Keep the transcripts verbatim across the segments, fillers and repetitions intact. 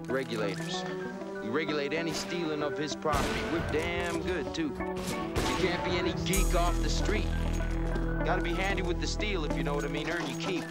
regulators. We regulate any stealing of his property. We're damn good, too. But you can't be any geek off the street. Gotta be handy with the steel, if you know what I mean. Earn your keep.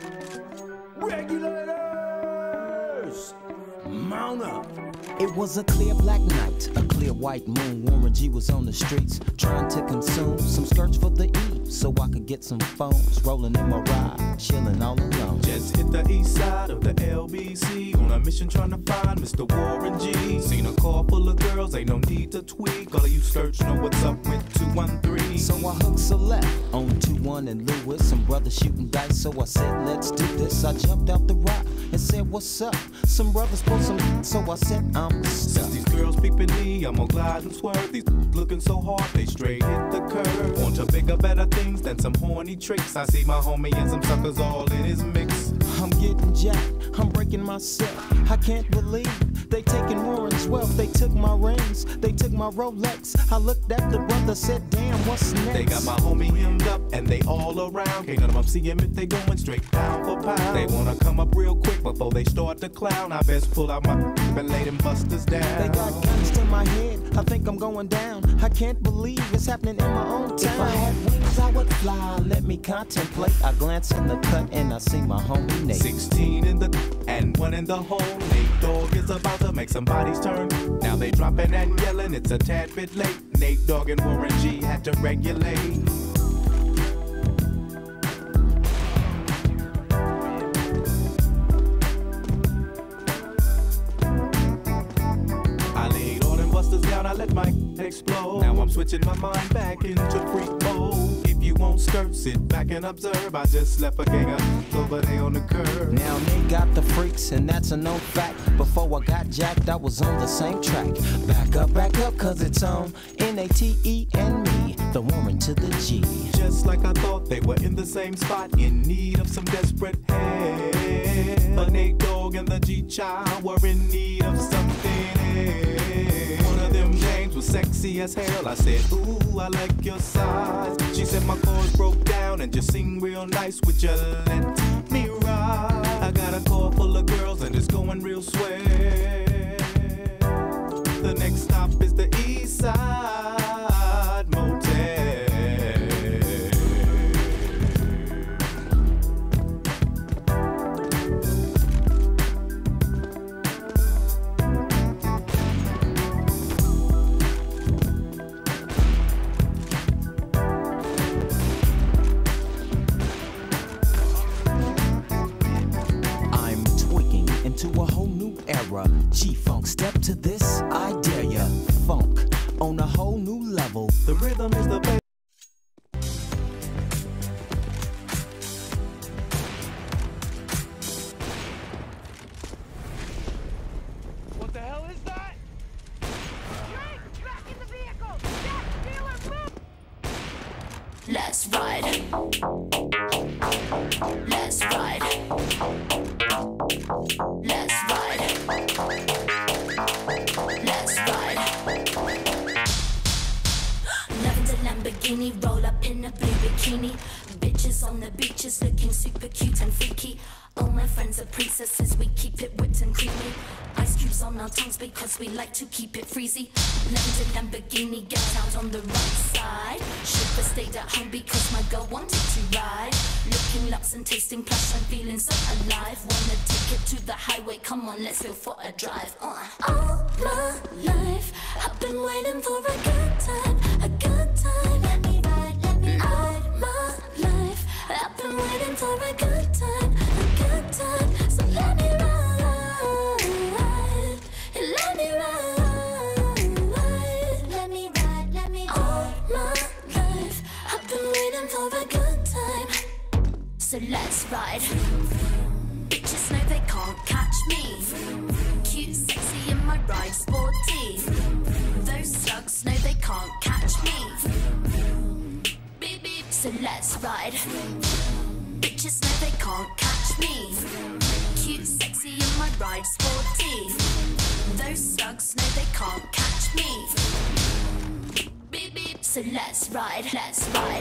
Regulators! Mount up! It was a clear black night, a clear white moon. Warren G was on the streets, trying to consume some skirts for the E, so I could get some phones. Rolling in my ride, chilling all alone. Just hit the east side of the L B C, on a mission trying to find Mister Warren G. Seen a car full of girls, ain't no need to tweak. All of you search know what's up with two one three. So I hooked select on two one and Lewis. Some brothers shooting dice, so I said, let's do this. I jumped out the rock and said, what's up? Some brothers pulled some, so I said, I'm stuck. Since these girls peeping me, I'm gonna glide and swerve. These looking so hard, they straight hit the curve. Want to bigger, better things than some horny tricks. I see my homie and some suckers all in his mix. I'm getting jacked, I'm breaking myself. I can't believe they taking Warren's wealth. They took my rings, they took my Rolex. I looked at the brother, said, damn, what's next? They got my homie hemmed up and they all around. Can't none of them see him if they going straight pound for pound. They wanna come up real quick before they start to clown. I best pull out my and lay them busters down. They got guns to my head, I think I'm going down. I can't believe it's happening in my own town. If I had wings, I would fly, let me contemplate. I glance in the cut and I see my homie Nate. Sixteen in the and one in the hole. Nate Dogg is about to make some bodies turn. Now they dropping and yelling, it's a tad bit late. Nate Dogg and Warren G had to regulate. I let my explode. Now I'm switching my mind back into freak mode. If you won't skirt, sit back and observe. I just left a gang of over there on the curb. Now they got the freaks, and that's a known fact. Before I got jacked, I was on the same track. Back up, back up, cause it's on N A T E and me, the Warren to the G. Just like I thought, they were in the same spot, in need of some desperate help. But Nate Dogg and the G-Child were in need of something else. Them James was sexy as hell. I said, ooh, I like your size. She said my chords broke down and just sing real nice. Would you let me ride? I got a car full of girls and it's going real swell. The next stop is the East Side Motel. To a whole new era. G-Funk, step to this, I dare ya. Funk on a whole new level. The rhythm is the bass. What the hell is that? Drake, back in the vehicle. Jack, dealer, move. Let's ride. Let's ride. Let's ride. Let's ride. Lavender Lamborghini, roll up in a blue bikini. Bitches on the beaches looking super cute and freaky. All my friends are princesses, we keep it whipped and creamy. Ice cubes on our tongues because we like to keep it freezy. Lavender Lamborghini, get out on the right side. Should've stayed at home because my girl wanted to ride. Looking luxe and tasting plush, I'm feeling so alive. Wanna take it to the highway, come on, let's go for a drive. uh. All my life, I've been waiting for a good time, a good time. Let me ride, let me ride. My life, I've been waiting for a good time, a good time. So let me ride, let me ride, let me ride, let me ride. All my life, I've been waiting for a good time. So let's ride. Bitches know they can't catch me. Cute, sexy in my ride, sporty. Those slugs know they can't catch me. Beep, beep. So let's ride. Bitches know they can't catch me. Cute, sexy in my ride, sporty. Those slugs know they can't catch me. Beep, beep. So let's ride, let's ride.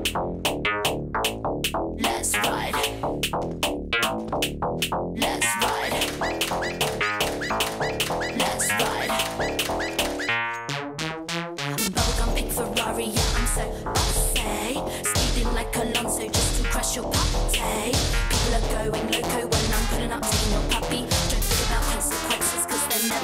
Let's ride. Let's ride.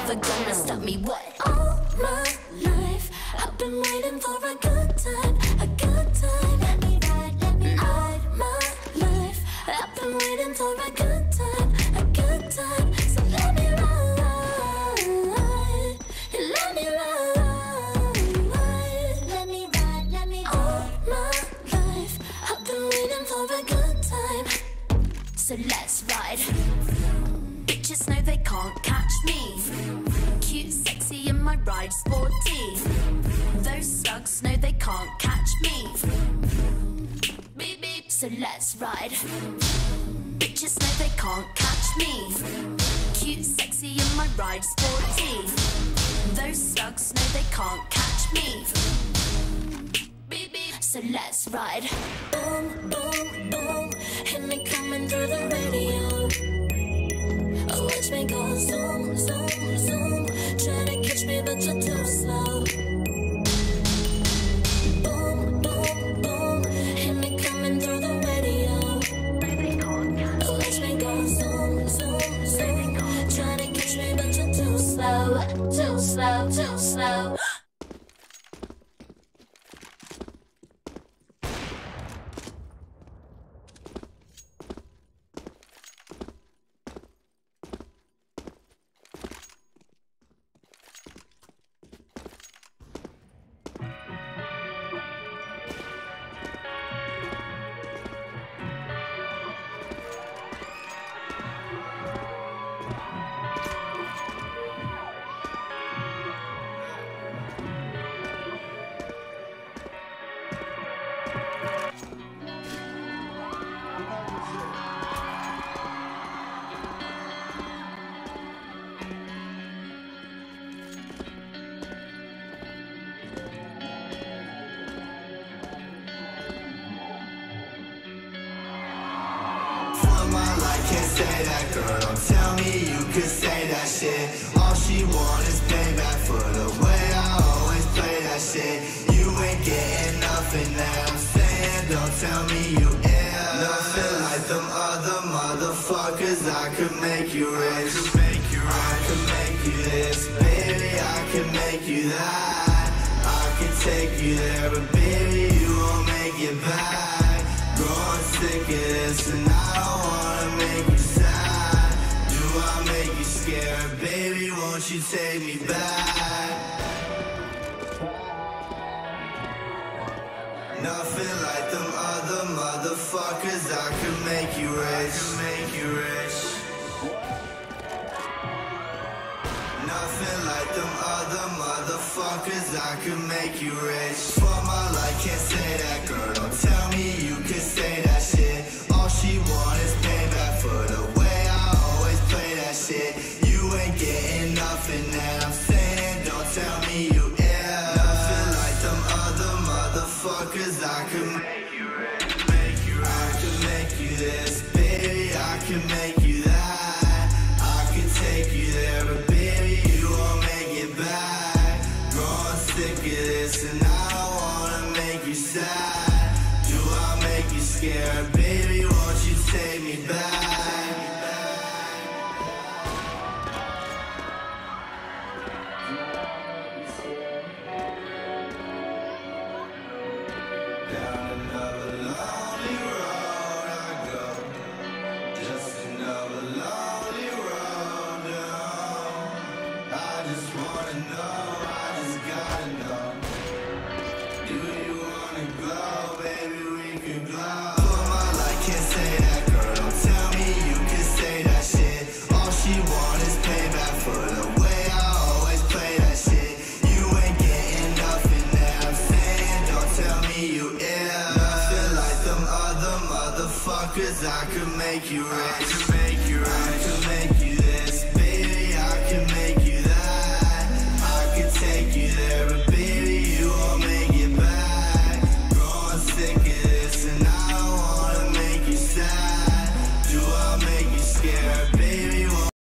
never gonna stop me. What? All my life I've been waiting for a good time, a good time. Let me ride, let me ride my life. I've been waiting for a good time, a good time. So let me ride, let me ride, let me ride, let me ride. All my life I've been waiting for a good time. So let's ride. Bitches know they can't catch me. Cute, sexy, and my ride sporty. Those slugs know they can't catch me. Beep beep. So let's ride. Bitches know they can't catch me. Cute, sexy, and my ride sporty. Those slugs know they can't catch me. Beep beep. So let's ride. Boom, boom, boom. Hit me coming through the radio. Watch me go zoom, zoom, zoom. Try to catch me but you're too slow. Boom, boom, boom. Hit me coming through the radio. Watch me go zoom, zoom, zoom. Try to catch me but you're too slow. Too slow, too slow. Can't say that, girl, don't tell me you could say that shit. All she want is payback for the way I always play that shit. You ain't getting nothing that I'm saying, don't tell me you ain't. Nothing like them other motherfuckers, I could make you rich. I could make you this, baby, I could make you that. I could take you there, but baby, you won't make it back. Growing sick of this and I don't wanna make you sad. Do I make you scared? Baby, won't you take me back? Nothing like them other motherfuckers, I could make you rich. Make you rich. Nothing like them other motherfuckers, I could make you rich. For my life, can't say that, girl, don't tell me you could say that shit. All she want is payback for the way I always play that shit. You ain't getting nothing that I'm saying, don't tell me you ain't. Nothing like them other motherfuckers, I could make you rich. Make you rich. I could make you this, baby, I could make you that. I could take you there, but baby, you won't make it back. Growing sick of this and I don't wanna make you sad. Do I make you scared? Baby, won't you take me back? Down another lonely road I go. Just another lonely road down. I just wanna know, I just gotta know. Do you wanna glow, baby, we can glow. For my life, can't say that, girl, don't tell me you can say that shit. All she want is payback for the way I always play that shit. You ain't getting nothing that I'm saying, don't tell me you ain't. Nothing like them other motherfuckers, I could make you rich.